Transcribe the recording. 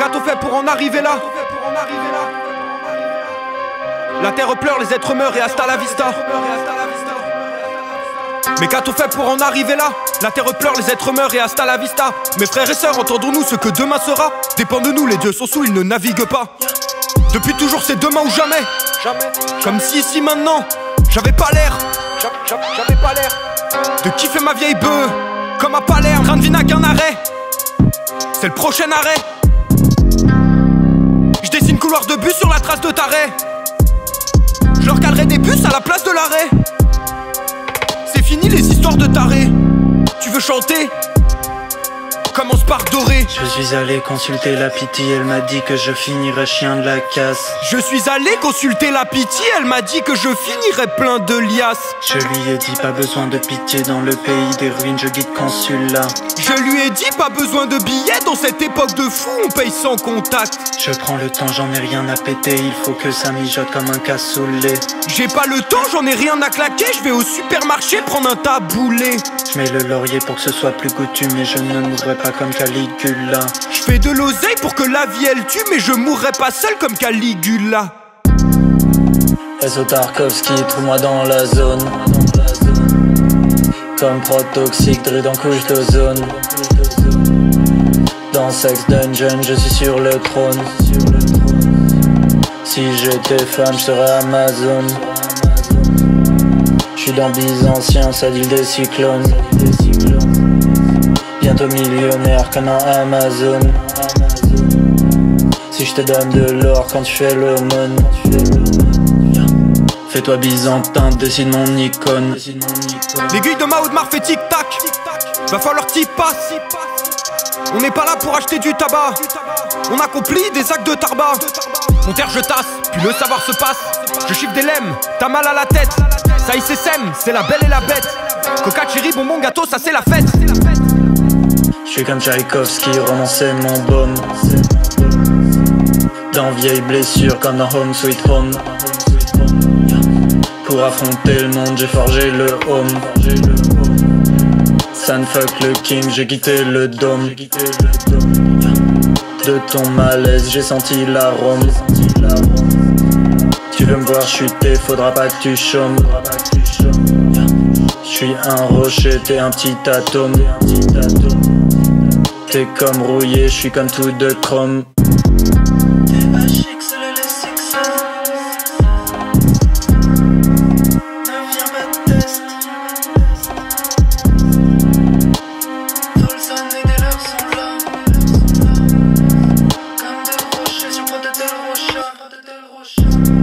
qu'a-t-on fait pour en arriver là? La terre pleure, les êtres meurent et hasta la vista. Mais qu'a-t-on fait pour en arriver là? La terre pleure, les êtres meurent et hasta la vista. Mes frères et sœurs, entendons-nous, ce que demain sera dépend de nous, les dieux sont sous, ils ne naviguent pas. Depuis toujours c'est demain ou jamais. Comme si ici maintenant, j'avais pas l'air de kiffer ma vieille beuh, comme à Palerme. Train de vie n'a qu'un arrêt, c'est le prochain arrêt. Je dessine couloir de bus sur la trace de taré. Je leur calerai des bus à la place de l'arrêt. C'est fini les histoires de taré. Tu veux chanter? Commence par doré. Je suis allé consulter la pitié, elle m'a dit que je finirais chien de la casse. Je suis allé consulter la pitié, elle m'a dit que je finirais plein de liasses. Je lui ai dit pas besoin de pitié, dans le pays des ruines je guide consulat. Je lui ai dit pas besoin de billets, dans cette époque de fou on paye sans contact. Je prends le temps, j'en ai rien à péter, il faut que ça mijote comme un cassoulet. J'ai pas le temps, j'en ai rien à claquer, je vais au supermarché prendre un taboulé. Je mets le laurier pour que ce soit plus coutume, mais je ne mourrai pas comme Caligula. Je fais de l'oseille pour que la vie elle tue, mais je mourrai pas seul comme Caligula. S.O. Tarkovsky, trouve-moi dans la zone. Comme protoxique, dré dans couche d'ozone. Dans Sex Dungeon, je suis sur le trône. Si j'étais femme, je serais Amazon. Je suis dans Byzantien, ça dit des cyclones. Bientôt millionnaire comme un Amazon. Si je te donne de l'or quand tu fais l'aumône. Fais-toi byzantin, dessine mon icône. L'aiguille de ma Audemars fait tic-tac. Va falloir t'y passe. On n'est pas là pour acheter du tabac. On accomplit des actes de tarba. Mon terre je tasse, puis le savoir se passe. Je chiffre des lemmes, t'as mal à la tête. Ça y s'aime, c'est la belle et la bête. Coca, cherry, bonbon, gâteau, ça c'est la fête. Je suis comme Tchaïkovski, romancer mon baume. Dans vieilles blessures comme dans Home Sweet Home. Pour affronter le monde, j'ai forgé le home. Sun fuck le king, j'ai quitté le dôme. De ton malaise, j'ai senti l'arôme. Tu veux me voir chuter, faudra pas que tu chômes. Je suis un rocher, t'es un petit atome. T'es comme rouillé, je suis comme tout de chrome. Comme des rochers sur Protège le Rocher.